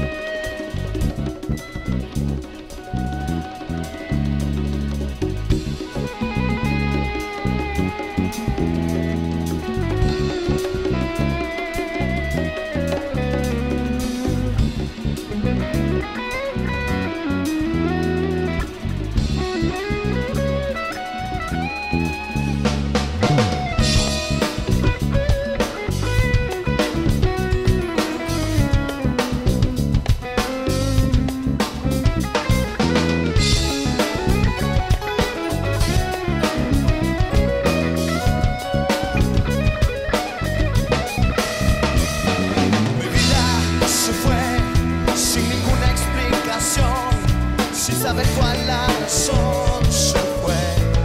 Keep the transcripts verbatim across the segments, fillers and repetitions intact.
Saber cuál la razón se fue.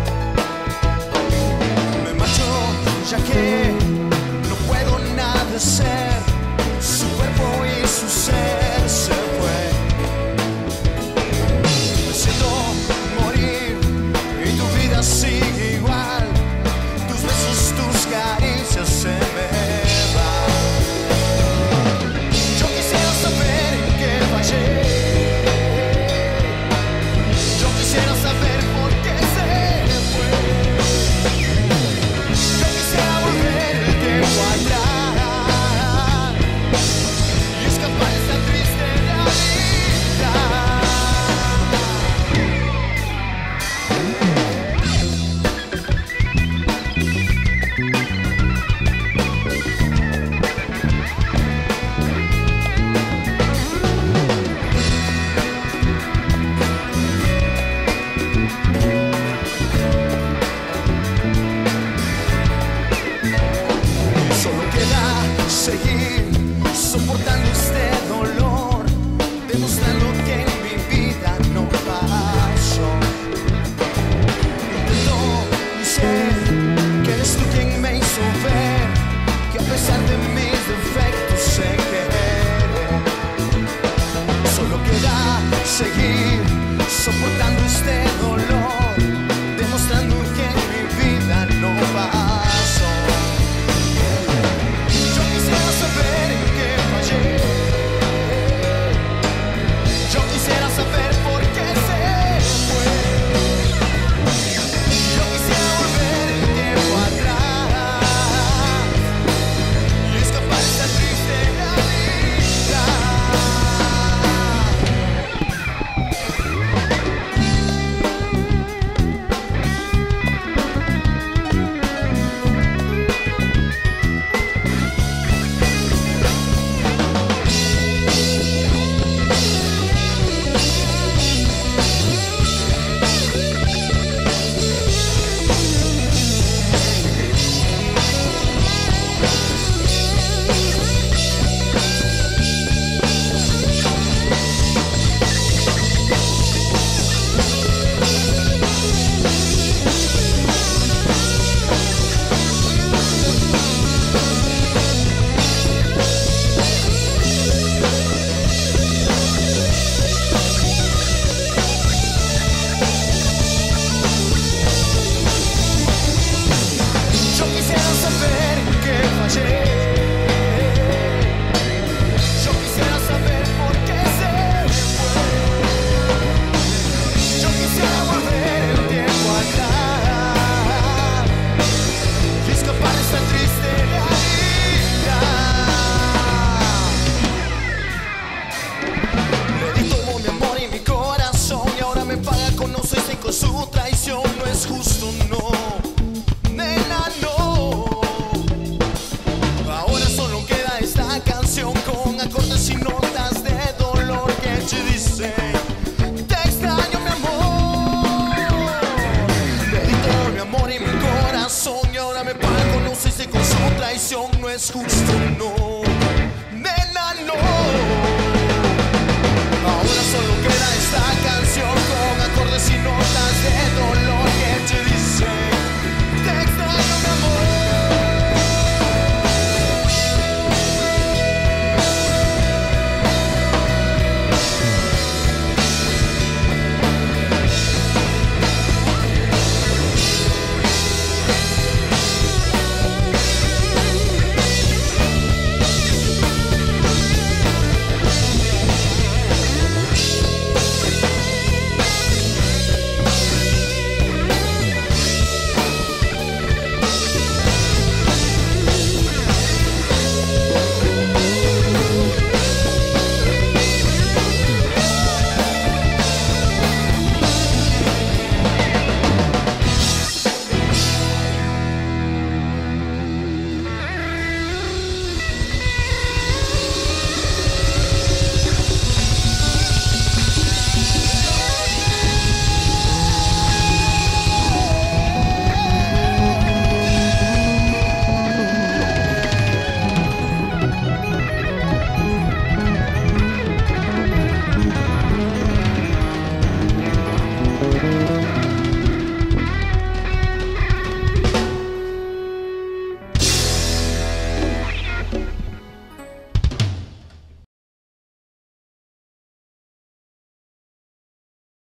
Me marchó ya que no puedo nada hacer. Su cuerpo y su ser se fue. Me siento morir y tu vida sigue igual. Tus besos, tus caricias se me van. Yo quisiera saber en qué fallé. Quisiera saber por qué se fue. Yo quisiera volver el tiempo atrás y escapar de esta triste seguir soportando este dolor, demostrando que en mi vida no pasó. Intento ni sé que eres tú quien me hizo ver que a pesar de mis defectos sé querer. Solo queda seguir soportando este dolor, demostrando que en mi vida no pasó. Con su traición no es justo, no.